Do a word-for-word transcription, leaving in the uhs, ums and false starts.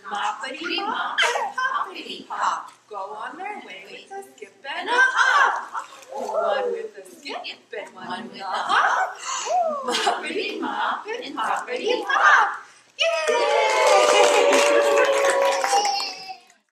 Moppety, mop, and poppity, pop. Go on their way with a skip and a hop. One with a skip and one with a hop. Moppety, mop, and poppity, pop. Yay!